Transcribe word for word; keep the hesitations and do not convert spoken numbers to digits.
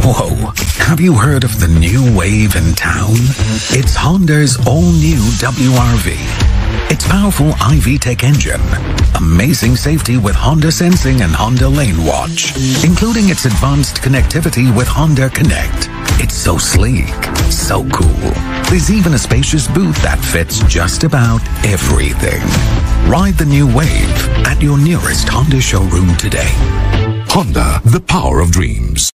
Whoa, have you heard of the new wave in town? It's Honda's all-new W R V. Its powerful I V-Tech engine, amazing safety with Honda Sensing and Honda Lane Watch, including its advanced connectivity with Honda Connect. It's so sleek, so cool. There's even a spacious booth that fits just about everything. Ride the new wave at your nearest Honda showroom today. Honda, the power of dreams.